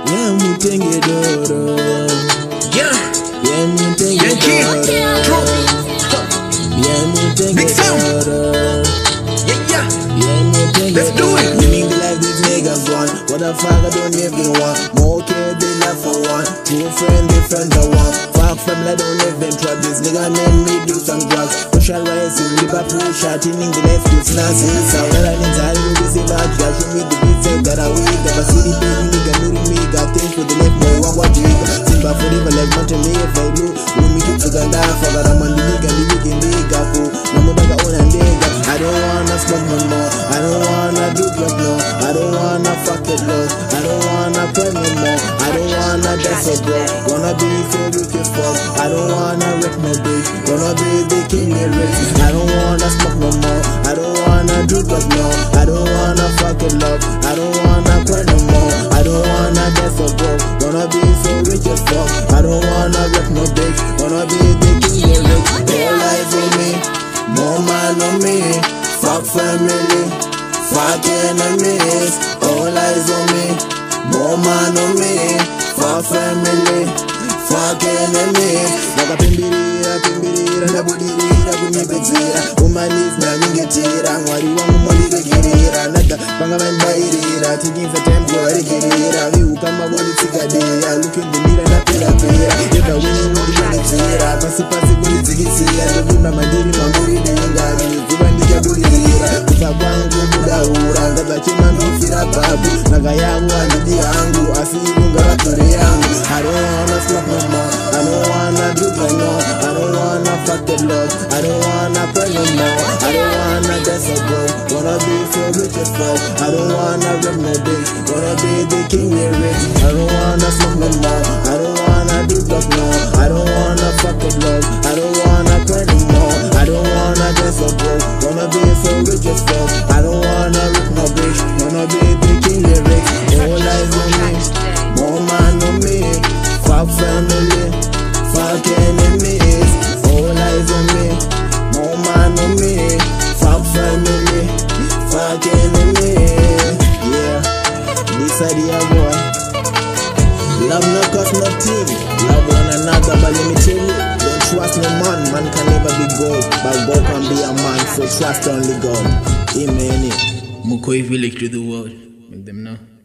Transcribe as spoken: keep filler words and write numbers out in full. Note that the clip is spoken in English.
Yeah, mutenge doro. Yeah. Yeah, mutenge doro. Yeah, mutenge doro. Yeah, yeah. Yeah, mutenge Let's do it. Living the life these niggas want. What the fuck I don't even want. More care they love for one. True friend, they friends I want. Fuck family, don't even trap. This nigga made me do some drugs. Social rising, Liverpool shouting in the left, it's Nazi. So when I need to do this about you, show me the beat, say that I will. Never see the baby, nigga, moving me. Got things for the left, boy, what what you Simba for the like mountain, me if I do. When me get to Ganda, forgot I'm on the nigga, the nigga, nigga, fool. No more than own and nigga. I don't wanna smoke no more. I don't wanna do drugs no. I don't wanna fuck it love. I don't wanna pray no more. I don't wanna dance a bro. Gonna be so rich as fuck. I don't wanna rip no bitch. Gonna be the king of rich. I don't wanna smoke no more. I don't wanna do drugs no. I don't wanna fuck it love. I don't wanna pray no more. I don't wanna dance a bro. Gonna be so rich as fuck. I don't wanna rip no bitch. Gonna be the king of rich. All eyes on me. More man on me. Fuck family. Fuck enemies. All eyes on me. More man on me. Fuck family. Fuck enemies. Naga pimbirira, pimbirira, nabudira, kunyipetira. Umanis na ningetira, mwari wangu mwalike kirira. Nada, panga mandairira, tikinza tempo warikirira. Miu kama wali tikadira, look in the mirror na pira pira. Yeka wini wali kunitira, pasi pasi kunitsikisira. Ndovimba mandiri mamburi denga, nikuba ndikabulira. Kufa kwangu mudaura, ngaza chima nofira babu. Naga yangu andidi yangu, asibu ngaratore yangu. I don't wanna slap no more. I don't wanna do no more. I don't wanna fuck the Lord. I don't wanna pray no more. I don't wanna dance a bro. Wanna be so rich as fuck. I don't wanna rap no bitch. Wanna be the king of rich. I don't wanna smoke no more. I don't wanna do drugs no. I don't wanna fuck the Lord. I don't wanna pray no more. I don't wanna dance a bro. Wanna be so rich as fuck. I don't wanna rap no bitch. Wanna be the king of rich. All eyes on me. More man on me. Fuck family, fuck enemies. All eyes on me, more man on me. Fuck family, fuck enemies. Yeah, this idea boy. Love no cost nothing. Love one another, but let me tell you, don't trust no man. Man can never be God, but God can be a man. So trust only God. Amen. Mukoi village to the world. Make them know.